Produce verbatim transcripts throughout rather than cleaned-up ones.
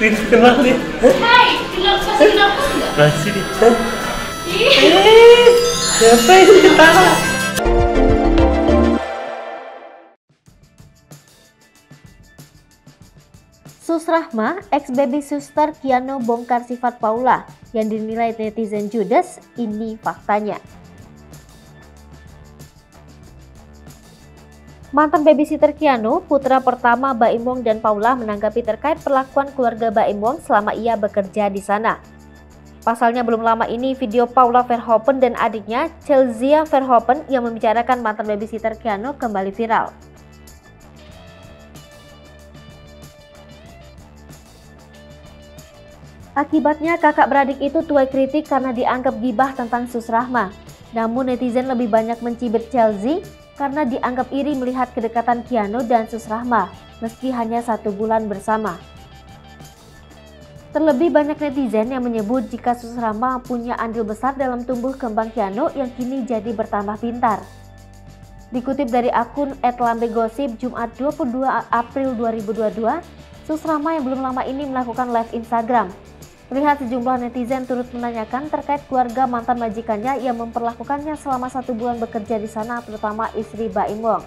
Kenal nih. Hai, kenal masih kenal aku enggak? Masih nih. Ih. Eh, siapa yang ketawa? Susrahma, ex-baby suster Keanu bongkar sifat Paula yang dinilai netizen judes, ini faktanya. Mantan babysitter Keanu, putra pertama Baim Wong dan Paula menanggapi terkait perlakuan keluarga Baim Wong selama ia bekerja di sana. Pasalnya belum lama ini video Paula Verhoeven dan adiknya Chelsea Verhoeven yang membicarakan mantan babysitter Keanu kembali viral. Akibatnya kakak beradik itu tuai kritik karena dianggap gibah tentang Susrahma. Namun netizen lebih banyak mencibir Chelsea karena dianggap iri melihat kedekatan Keanu dan Susrahma meski hanya satu bulan bersama. Terlebih banyak netizen yang menyebut jika Susrahma punya andil besar dalam tumbuh kembang Keanu yang kini jadi bertambah pintar. Dikutip dari akun et lambe gosip Jumat dua puluh dua April dua ribu dua puluh dua, Susrahma yang belum lama ini melakukan live Instagram. Terlihat sejumlah netizen turut menanyakan terkait keluarga mantan majikannya yang memperlakukannya selama satu bulan bekerja di sana, terutama istri Baim Wong.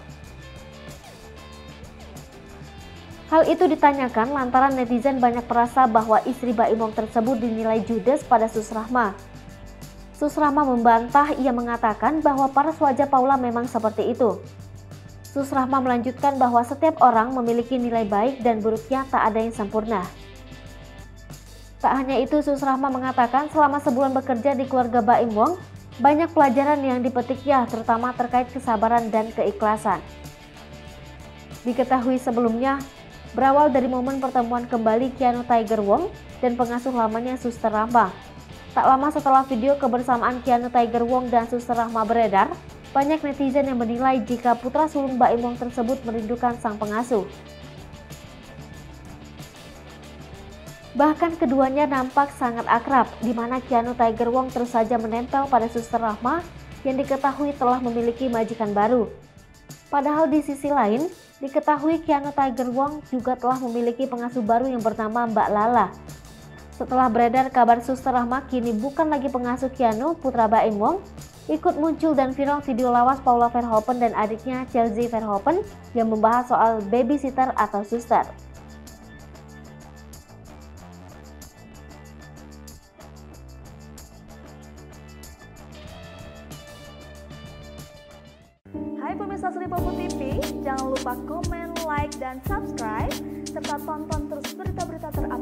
Hal itu ditanyakan lantaran netizen banyak merasa bahwa istri Baim Wong tersebut dinilai judes pada Susrahma. Susrahma membantah, ia mengatakan bahwa paras wajah Paula memang seperti itu. Susrahma melanjutkan bahwa setiap orang memiliki nilai baik dan buruknya, tak ada yang sempurna. Tak hanya itu, Susrahma mengatakan selama sebulan bekerja di keluarga Baim Wong, banyak pelajaran yang dipetiknya terutama terkait kesabaran dan keikhlasan. Diketahui sebelumnya, berawal dari momen pertemuan kembali Keanu Tiger Wong dan pengasuh lamanya Suster Rahma. Tak lama setelah video kebersamaan Keanu Tiger Wong dan Suster Rahma beredar, banyak netizen yang menilai jika putra sulung Baim Wong tersebut merindukan sang pengasuh. Bahkan keduanya nampak sangat akrab, di mana Keanu Tiger Wong terus saja menempel pada Suster Rahma yang diketahui telah memiliki majikan baru. Padahal di sisi lain, diketahui Keanu Tiger Wong juga telah memiliki pengasuh baru yang bernama Mbak Lala. Setelah beredar kabar Suster Rahma kini bukan lagi pengasuh Keanu, putra Baim Wong, ikut muncul dan viral video lawas Paula Verhoeven dan adiknya Chelsea Verhoeven yang membahas soal babysitter atau suster. Hai pemirsa Sri Popo T V, jangan lupa komen, like, dan subscribe, serta tonton terus berita-berita terupdate